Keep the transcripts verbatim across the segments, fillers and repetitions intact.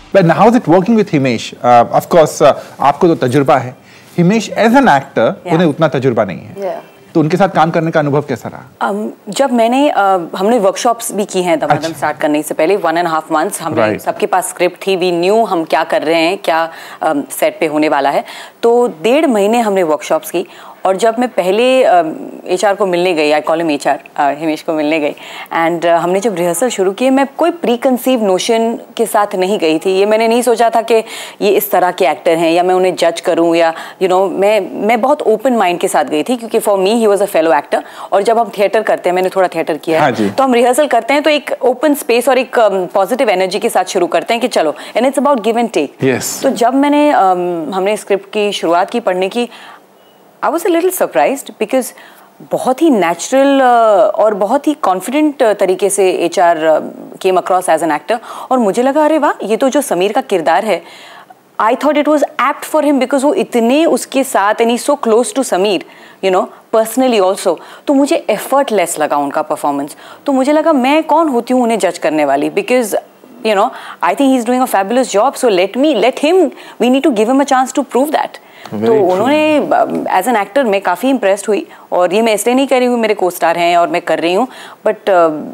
But how is it working with Himesh? Uh, of course, uh, आपको तो तजुर्बा है. Himesh as an actor, उन्हें उतना तजुर्बा नहीं है. Yeah. तो उनके साथ काम करने का अनुभव कैसा रहा? um, जब मैंने uh, हमने वर्कशॉप्स भी की हैं दमादम स्टार्ट करने से पहले वन एंड हाफ मंथ्स हमें right. सबके पास स्क्रिप्ट थी, वी न्यू हम क्या कर रहे हैं, क्या सेट um, पे होने वाला है. तो डेढ़ महीने हमने वर्कशॉप्स की. और जब मैं पहले एच आर को मिलने गई, I call him H R, Himesh को मिलने गई, एंड uh, हमने जब रिहर्सल शुरू की, मैं कोई प्री कंसीव नोशन के साथ नहीं गई थी. ये मैंने नहीं सोचा था कि ये इस तरह के एक्टर हैं या मैं उन्हें जज करूं, या यू you नो know, मैं मैं बहुत ओपन माइंड के साथ गई थी, क्योंकि for me he was a fellow actor. और जब हम थिएटर करते हैं, मैंने थोड़ा थिएटर किया है, हाँ तो हम रिहर्सल करते हैं तो एक ओपन स्पेस और एक पॉजिटिव um, एनर्जी के साथ शुरू करते हैं कि चलो, and it's about give and take. तो जब मैंने um, हमने स्क्रिप्ट की शुरुआत की पढ़ने की, I was a little surprised because बहुत ही नेचुरल uh, और बहुत ही कॉन्फिडेंट uh, तरीके से H R came across as an actor. और मुझे लगा अरे वाह, ये तो जो समीर का किरदार है, I thought it was apt for him because वो इतने उसके साथ and he so close to Sameer, you know personally also. तो मुझे एफर्टलेस लगा उनका परफॉर्मेंस. तो मुझे लगा मैं कौन होती हूँ उन्हें जज करने वाली, because you know I think he's doing a fabulous job, so let me let him we need to give him a chance to prove that. तो उन्होंने एज एन एक्टर मैं काफ़ी इम्प्रेस्ड हुई. और ये मैं इसलिए नहीं कह रही हूँ मेरे को स्टार हैं और मैं कर रही हूँ, बट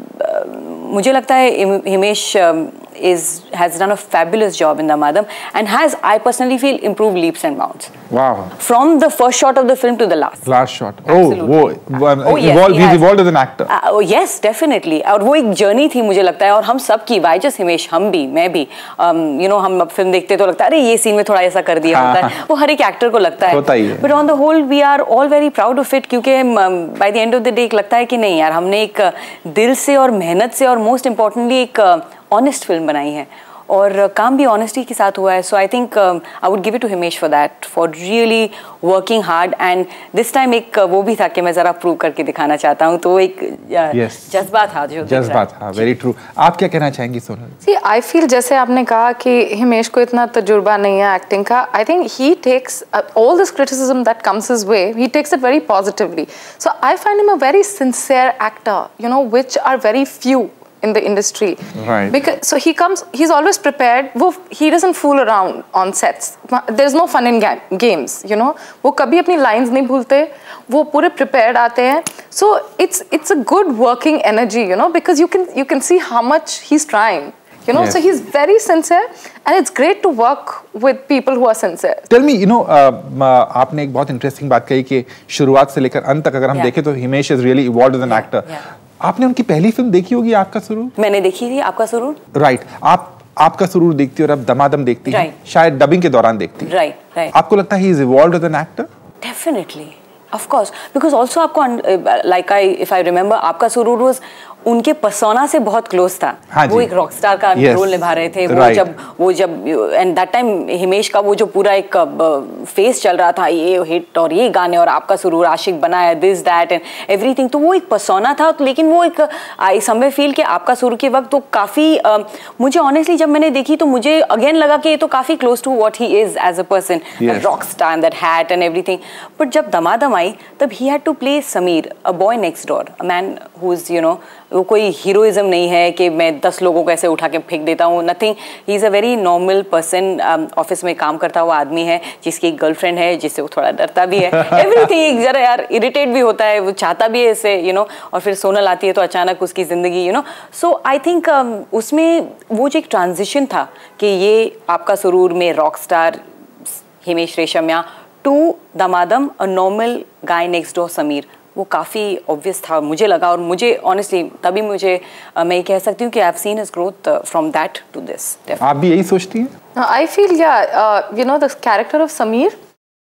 uh, मुझे लगता है Himesh is has done a fabulous job in Damadam and has, I personally feel, improved leaps and bounds. Wow. From the first shot of the film to the last. Last shot. Absolutely. Oh, वो oh, yes, evolved, he he's has, evolved as an actor. Uh, oh, yes, definitely. और वो एक journey थी मुझे लगता है, और हम सब की, वाई जस्ट हिमेश, हम भी, मैं भी, um, you know, हम अब फिल्म देखते तो लगता है अरे ये सीन में थोड़ा ऐसा कर दिया होता है, वो हर एक एक्टर को लगता है. होता ही है. But on the whole, we are all very proud of it, क्योंकि by the end of the day लगता है कि नहीं यार, हमने एक दिल से और मेहनत से और मोस्ट इम्पोर्टेंटली एक ऑनेस्ट फिल्म बनाई है, और काम भी ऑनेस्टी के साथ हुआ है. So I think I would give it to Himesh for that, for really working hard. And this time एक वो भी था कि मैं ज़रा प्रूव करके दिखाना चाहता हूँ, तो वो एक जज्बा था जो जज्बा था. Very true. आप क्या कहना चाहेंगी सोनल? सी आई फील जैसे आपने कहा कि हिमेश को इतना तजुर्बा नहीं है एक्टिंग का, I think he takes all this criticism that comes his way, he takes it very positively. So I find him a very sincere actor, you know, which are very few in the industry, right? Because so he comes, he's always prepared. वो he doesn't fool around on sets. There's no fun in ga games, you know. वो कभी अपनी lines नहीं भूलते, वो पूरे prepared आते हैं. So it's it's a good working energy, you know, because you can you can see how much he's trying, you know. Yes. So he's very sincere, and it's great to work with people who are sincere. Tell me, you know, uh, आपने एक बहुत interesting बात कही कि शुरुआत से लेकर अंत तक अगर हम yeah. देखें तो Himesh is really evolved as an yeah. actor. Yeah. आपने उनकी पहली फिल्म देखी होगी, आपका सुरूर? मैंने देखी थी आपका सुरूर. Right right. आप आपका सुरूर देखती और अब दमादम देखती right. हैं, शायद डबिंग के दौरान देखती. Right right, right right. आपको लगता है he is evolved as an actor? Definitely, of course, because also आपको like I if I remember, Aapka Suroor was उनके पर्सोना से बहुत क्लोज था. हाँ वो एक रॉकस्टार का yes. रोल निभा रहे थे. वो right. जब वो जब एंड दैट टाइम हिमेश का वो जो पूरा एक फेस चल रहा था, ये हिट और ये गाने और आपका सुरूर, आशिक बनाया, दिस दैट एंड एवरीथिंग, तो वो एक पर्सोना था. लेकिन वो एक आई समवे फील कि आपका सुरूर के वक्त तो काफ़ी uh, मुझे ऑनेस्टली जब मैंने देखी तो मुझे अगेन लगा कि ये तो काफ़ी close to what he is as a person, rockstar and that hat and everything. But जब दमादम आई तब he had to play Sameer, a boy next door, a man who is, you know, वो कोई हीरोइज्म नहीं है कि मैं दस लोगों को ऐसे उठा के फेंक देता हूँ, nothing. He is a very normal person. Office में काम करता हुआ आदमी है जिसकी एक गर्लफ्रेंड है जिससे वो थोड़ा डरता भी है, एवरीथिंग जरा यार इरिटेट भी होता है, वो चाहता भी है इसे, यू नो. और फिर सोनल आती है तो अचानक उसकी ज़िंदगी, you know. So I think उसमें वो जो एक ट्रांजिशन था कि ये आपका सुरूर में rock star Himesh Reshammiya to Damadamm a normal guy next door Sameer, वो काफ़ी ऑब्वियस था मुझे लगा. और मुझे ऑनेस्टली तभी मुझे uh, मैं ये कह सकती हूँ कि I have seen his growth from that to this. आप भी यही सोचती हैं? आई फील या you know the character of Sameer,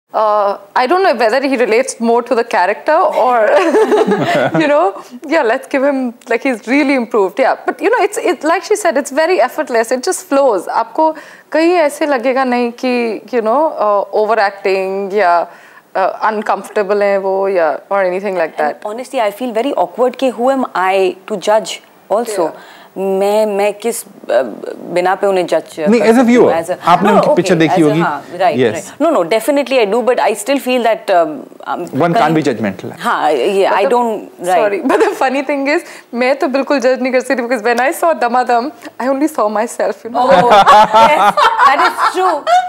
I don't know whether he relates more to the character और you know, yeah, let's give him, like, he's really improved, yeah. But you know, it's it's like she said, it's very effortless, it just flows. आपको कहीं ऐसे लगेगा नहीं कि you know uh, overacting या Uh, uncomfortable है वो या or anything like that. And honestly, I feel very awkward कि who am I to judge also. Yeah. मैं मैं किस बिना पे उन्हें जज नहीं, एज अ व्यूअर आपने उनकी पिक्चर देखी होगी, right, no no definitely I do, but I still feel that one can't be judgmental. हाँ, ये I don't, sorry, but the funny thing is मैं तो बिल्कुल जज नहीं कर सकती, because when I saw Damadamm I only saw myself, you know. That is true.